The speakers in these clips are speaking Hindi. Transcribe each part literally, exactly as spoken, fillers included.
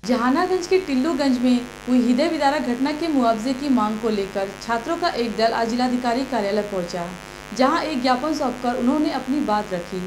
जहानागंज के टिल्लूगंज में हुई हृदय विदारक घटना के मुआवजे की मांग को लेकर छात्रों का एक दल आज जिलाधिकारी कार्यालय पहुंचा, जहां एक ज्ञापन सौंपकर उन्होंने अपनी बात रखी।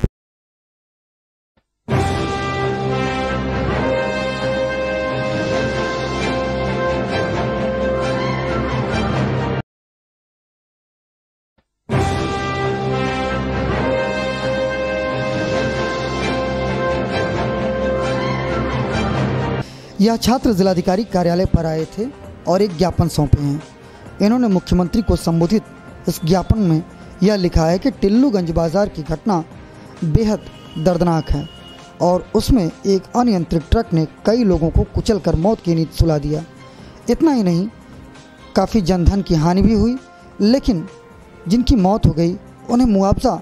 यह छात्र जिलाधिकारी कार्यालय पर आए थे और एक ज्ञापन सौंपे हैं। इन्होंने मुख्यमंत्री को संबोधित इस ज्ञापन में यह लिखा है कि टिल्लूगंज बाजार की घटना बेहद दर्दनाक है और उसमें एक अनियंत्रित ट्रक ने कई लोगों को कुचलकर मौत की नींद सुला दिया। इतना ही नहीं, काफ़ी जनधन की हानि भी हुई, लेकिन जिनकी मौत हो गई उन्हें मुआवजा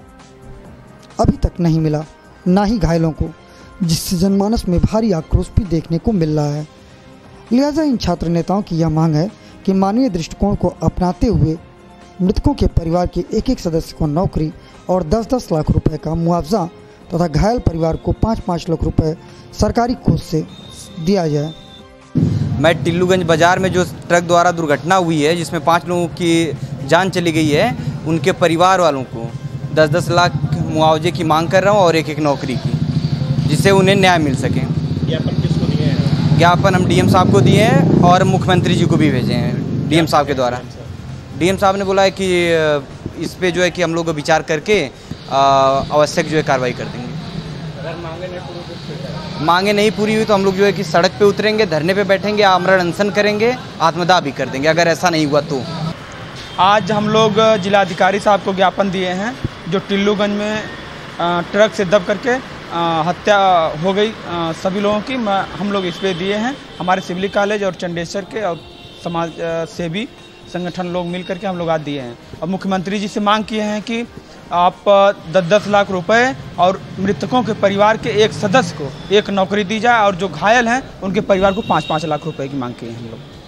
अभी तक नहीं मिला, ना ही घायलों को, जिससे जनमानस में भारी आक्रोश भी देखने को मिल रहा है। लिहाजा इन छात्र नेताओं की यह मांग है कि मानवीय दृष्टिकोण को अपनाते हुए मृतकों के परिवार के एक एक सदस्य को नौकरी और दस दस लाख रुपए का मुआवजा तथा घायल परिवार को पाँच पाँच लाख रुपए सरकारी कोष से दिया जाए। मैं टिल्लूगंज बाजार में जो ट्रक द्वारा दुर्घटना हुई है, जिसमें पाँच लोगों की जान चली गई है, उनके परिवार वालों को दस दस लाख मुआवजे की मांग कर रहा हूँ और एक एक नौकरी की, जिससे उन्हें न्याय मिल सके। ज्ञापन किसको दिए हैं? ज्ञापन हम डीएम साहब को दिए हैं और मुख्यमंत्री जी को भी भेजे हैं डीएम साहब के द्वारा। डीएम साहब ने बोला है कि इस पे जो है कि हम लोग विचार करके आवश्यक जो है कार्रवाई कर देंगे। अगर मांगे नहीं पूरी मांगे नहीं पूरी हुई तो हम लोग जो है कि सड़क पे उतरेंगे, धरने पे बैठेंगे, आमरण अनशन करेंगे, आत्मदाह भी कर देंगे अगर ऐसा नहीं हुआ तो। आज हम लोग जिलाधिकारी साहब को ज्ञापन दिए हैं, जो टिल्लूगंज में ट्रक से दब करके हत्या हो गई सभी लोगों की, हम लोग इस पे दिए हैं। हमारे सिविल कॉलेज और चंडेश्वर के और समाज सेवी संगठन लोग मिल करके हम लोग आज दिए हैं और मुख्यमंत्री जी से मांग किए हैं कि आप दस दस लाख रुपए और मृतकों के परिवार के एक सदस्य को एक नौकरी दी जाए और जो घायल हैं उनके परिवार को पाँच पाँच लाख रुपए की मांग की है हम लोग।